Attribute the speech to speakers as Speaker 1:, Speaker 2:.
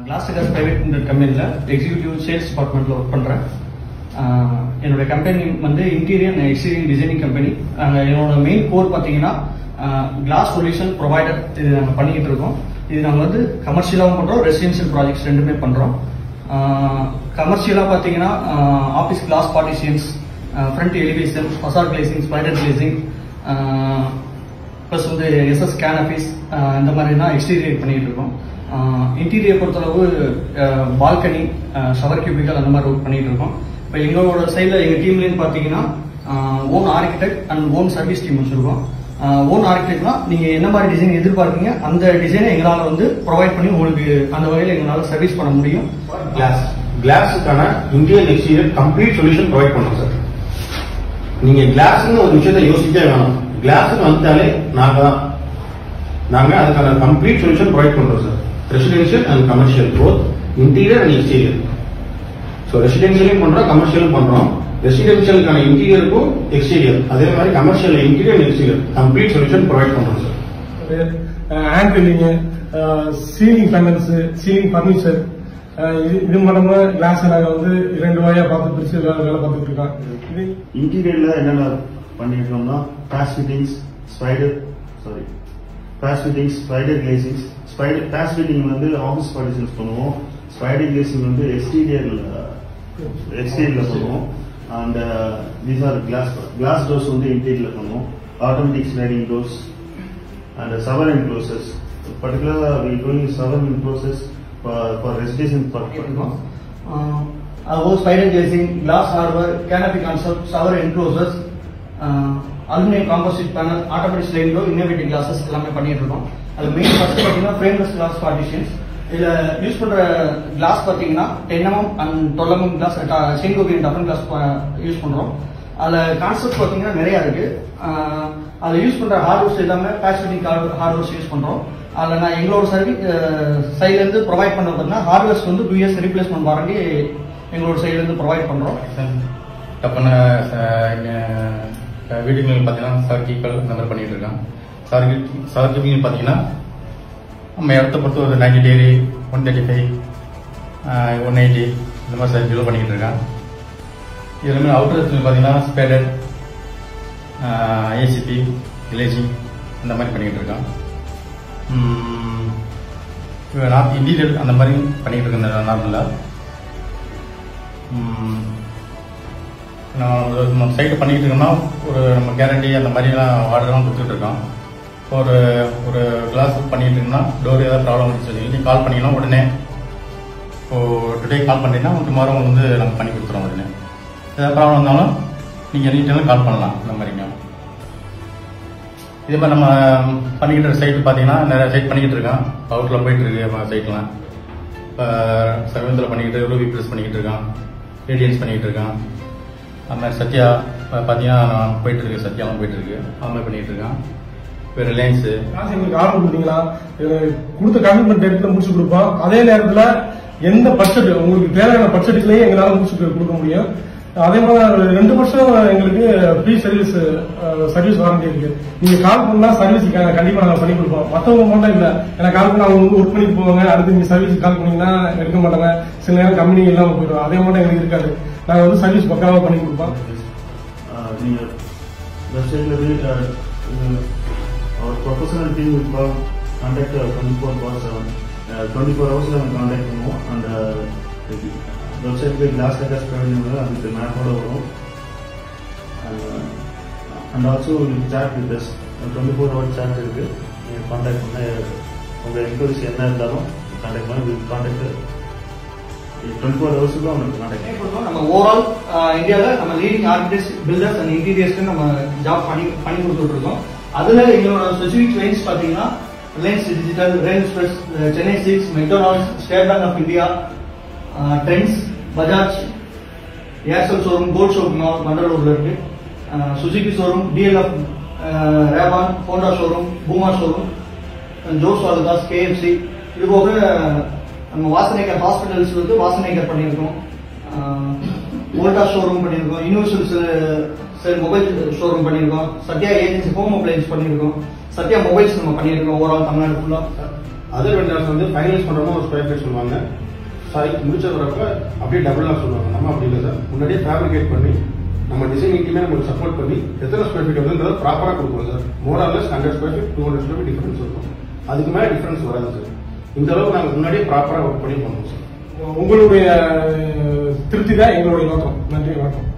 Speaker 1: கிளாஸ்டர்ஸ் private limited கம்பெனியில் executive sales டிபார்ட்மெண்ட்டில் work பண்ணுறேன். என்னோட கம்பெனி வந்து interior and exterior designing company. என்னோட மெயின் கோர் பார்த்தீங்கன்னா கிளாஸ் சொல்யூஷன் ப்ரொவைடர். இது நாங்கள் பண்ணிக்கிட்டு இருக்கோம். இது நாங்கள் வந்து கமர்ஷியலாகவும் பண்ணுறோம், ரெசிடென்ஷியல் ப்ராஜெக்ட்ஸ் ரெண்டுமே பண்ணுறோம். கமர்ஷியலாக பார்த்தீங்கன்னா office glass partitions, front elevation, facade glazing, spider glazing, plus வந்து எஸ்எஸ் கேனபீஸ், இந்த மாதிரி தான் எக்ஸ்டீரியர் பண்ணிகிட்டு இருக்கோம். இன்டீரியர் பொறுத்தளவு பால்கனி, ஷவர் கியூபிக்கல் அந்த மாதிரி ஒர்க் பண்ணிட்டு இருக்கோம். இப்போ எங்களோட சைடில் எங்கள் டீம்லேன்னு பார்த்தீங்கன்னா own architect and own service team வச்சுருக்கோம். ஓன் ஆர்கிடெக்ட்னா நீங்கள் என்ன மாதிரி டிசைன் எதிர்பார்க்கீங்க அந்த டிசைனை எங்களால் வந்து ப்ரொவைட் பண்ணி உங்களுக்கு அந்த வகையில் எங்களால் சர்வீஸ் பண்ண முடியும்.
Speaker 2: கிளாஸுக்கான Indian exterior complete solution provide பண்ணுறோம் சார். நீங்கள் கிளாஸ்ன்னு ஒரு விஷயத்தை யோசிச்சே வேணும். கிளாஸ்ன்னு வந்துட்டாலே நாங்கள் அதுக்கான கம்ப்ளீட் சொல்யூஷன் ப்ரொவைட் பண்ணுறோம் sir. Residential and commercial, both interior and exterior. So ரெசிடென்ஷியலும் பண்ணுறோம், கமர்ஷியலும் பண்ணுறோம். ரெசிடென்ஷியலுக்கான இன்டீரியருக்கும் எக்ஸ்டீரியர், அதே மாதிரி commercial interior and exterior complete solution provide பண்ணுறோம் sir.
Speaker 3: Hand billing, ceiling panels, ceiling furniture, இது மூலமா கிளாஸ் நாங்கள் வந்து 2 வகையா பார்த்து பிரிச்சு வேலை பார்த்துட்டு இருக்கோம்.
Speaker 4: இன்டீரியர்ல என்னென்ன பண்ணிருக்கோம்னா pass fittings, spider glazings. Pass fitting வந்து ஆஃபீஸ் பார்ட்டிஷன்ஸ் பண்ணுவோம். ஸ்பைடர் கிளேசிங் வந்து எக்ஸ்டீரியர்ல பண்ணுவோம். And these are glass doors வந்து இன்டீரியர்ல பண்ணுவோம். Automatic sliding doors and shower and closes. பர்டிகுலரா we doing shower and closes for residential purpose.
Speaker 1: Spider glazing, glass ஹார்வர், canopy concept, shower enclosures, aluminium composite panel, automatic sliding door, innovative glasses எல்லாமே பண்ணிட்டு இருக்கோம். அது main first பார்த்தீங்கன்னா frameless glass partitions. இதுல use பண்ற glass பார்த்தீங்கன்னா 10 mm and 12 mm glass, Saint Gobain டஃபன் கிளாஸ் யூஸ் பண்றோம். அதுல கான்செப்ட் பார்த்தீங்கன்னா நிறைய இருக்கு. அதுல யூஸ் பண்ற ஹார்ட்வேர்ஸ் எல்லாமே பாசிபிலிட்டி ஹார்ட்வேர்ஸ் யூஸ் பண்றோம். அதில் நான் எங்களோட சைட்ல இருந்து ப்ரொவைட் பண்றது பார்த்தீங்கன்னா ஹார்ட்வேர்ஸ் வந்து 2 years ரீப்ளேஸ்மெண்ட் வாரண்டி எங்களோட சைட்ல இருந்து ப்ரொவைட் பண்றோம்.
Speaker 5: டப்பான வீட்டுக்கு பார்த்தீங்கன்னா சர்க்கிள் இந்த மாதிரி பண்ணிட்டு இருக்கோம். சர்க்கிள் பார்த்தீங்கன்னா நம்ம இடத்த பொறுத்து ஒரு 90 degree, 135, 180 இந்த மாதிரி சர்க்கிள் பண்ணிக்கிட்டு இருக்கேன். இதுல அவுட்டர் பார்த்தீங்கன்னா ஸ்பேடர், ஏசிபி, கிளேசிங் இந்த மாதிரி பண்ணிக்கிட்டு இருக்கேன். நார்த் இன்டீரியர் அந்த மாதிரி பண்ணிக்கிட்டு இருக்கேன். நார்மலாக நம்ம சைட்டு பண்ணிக்கிட்டு இருக்கோம்னா ஒரு நம்ம கேரண்டி அந்த மாதிரிலாம் ஆர்டர்லாம் கொடுத்துட்டு இருக்கோம். ஒரு கிளாஸ் பண்ணிட்டு இருக்கோம்னா டோர் ஏதாவது ப்ராப்ளம் வந்துச்சு சொல்லி நீங்கள் கால் பண்ணிங்கன்னா உடனே டுடே கால் பண்ணிட்டீங்கன்னா டுமாரோ வந்து நாங்கள் பண்ணி கொடுத்துருவோம். உடனே ஏதாவது ப்ராப்ளம் வந்தாலும் நீங்கள் எனி டைம் கால் பண்ணலாம். இந்த மாதிரிங்க இதே மாதிரி நம்ம பண்ணிக்கிட்டு இருக்க சைட்டு பார்த்தீங்கன்னா நிறைய சைட் பண்ணிக்கிட்டு இருக்கோம். அவுட்டில் போயிட்டு இருக்கு சைட்லாம். இப்போ சர்வீஸில் பண்ணிக்கிட்டு ரூபி ப்ரெஸ் பண்ணிக்கிட்டு இருக்கான், ரேடியன்ஸ் பண்ணிக்கிட்டு இருக்கான். அது மாதிரி சத்யா பார்த்தீங்கன்னா நான் போயிட்டு இருக்கு, சத்யாவும் போயிட்டு இருக்கு, அது மாதிரி பண்ணிட்டு இருக்கான். இப்போ ரிலையன்ஸு
Speaker 3: எங்களுக்கு ஆர்டர் கொடுத்தீங்களா, கொடுத்த கமிட்மெண்ட் டேட்ல முடிச்சு கொடுப்போம். அதே நேரத்தில் எந்த பட்ஜெட் உங்களுக்கு தேவையான பட்ஜெட்டுக்குள்ளேயே எங்களால் முடிச்சு கொடுக்க முடியும். அதே மாதிரி 2 வருஷம் எங்களுக்கு ஃப்ரீ சர்வீஸ் வாரண்டி இருக்கு. நீங்க கால் பண்ணா சர்வீஸ் கண்டிப்பா நாங்க பண்ணி கொடுப்போம். மற்றவங்க மட்டும் இல்ல, ஏன்னா கால் பண்ணா அவங்க ஒர்க் பண்ணிட்டு போவாங்க. அடுத்து நீங்க சர்வீஸ் கால் பண்ணீங்கன்னா எடுக்க மாட்டாங்க. சில நேரம் கம்பெனி இல்லாம போயிடும். அதே மட்டும் எங்களுக்கு இருக்காது. நாங்க வந்து சர்வீஸ் பக்காவா பண்ணி கொடுப்போம்.
Speaker 4: நீங்க வெப்சைட்ல our professional team will contact 24/7 24 hours contact பண்ணுவோம். அந்த வெப்சைட்ல கிளாஸ் டேட்டாஸ் ப்ரொவைட் அதுக்கு மேப்போட வரும். And also chat with us 24 hour chat இருக்கு. நீங்க கான்டாக்ட் பண்ண உங்க என்கொயரிஸ் என்ன இருந்தாலும் கான்டாக்ட் பண்ணி கான்டாக்ட் 24 hours உங்களுக்கு கான்டாக்ட்
Speaker 1: பண்ணுவோம். நம்ம ஓவரால் இந்தியாவில் நம்ம லீடிங் ஆர்கிடெக்ட்ஸ், பில்டர்ஸ் அண்ட் இன்டீரியர்ஸ்க்கு நம்ம ஜாப் பண்ணி கொடுத்துட்டு இருக்கோம். அதுல எங்களோட ஸ்பெசிபிக் கிளைண்ட்ஸ் பார்த்தீங்கன்னா Reliance Digital, Rain Express, Chennai Silks, McDonald's, State Bank of India, Trends, Bajaj, Aircel showroom, gold showroom மண்டலூர்ல இருக்கு, Suzuki showroom, DLF, Rayban, Honda showroom, Puma showroom, Jos Alukkas, KFC. இது போக நம்ம வாசனைகர் ஹாஸ்பிட்டல்ஸ் வந்து வாசனைகர் பண்ணியிருக்கோம், வோல்டா ஷோரூம் பண்ணியிருக்கோம், யூனிவர்சல் மொபைல் ஷோரூம் பண்ணியிருக்கோம், சத்யா ஏஜென்சி ஹோம் அப்ளையன்ஸ் பண்ணியிருக்கோம், சத்யா மொபைல்ஸ் நம்ம பண்ணியிருக்கோம். ஓவரால் தமிழ்நாடு ஃபுல்லா
Speaker 2: அதர் வெண்டர்ஸ் வந்து ஃபைனலைஸ் பண்றோமோ ஒரு ஸ்கொயர் ஃபீட் சொல்லுவாங்க, சைட் முடிச்ச வரப்ப அப்படியே டபுளா சொல்லுவாங்க. நம்ம அப்படி இல்லை சார், முன்னாடியே ஃபேப்ரிகேட் பண்ணி நம்ம டிசைனிங் டீமே நமக்கு சப்போர்ட் பண்ணி எத்தனை ஸ்கொயர் ஃபீட் வந்து ப்ராப்பரா கொடுப்போம் sir. More or less 100 square feet 200 square feet difference இருக்கும். அதுக்கு மேல டிஃபரன்ஸ் வராது சார். இந்த அளவுக்கு நாங்கள் முன்னாடியே ப்ராப்பரா ஒர்க் பண்ணி பண்ணுவோம் சார்.
Speaker 3: உங்களுடைய திருப்தி தான் எங்களுடைய நோக்கம். நன்றி, வணக்கம்.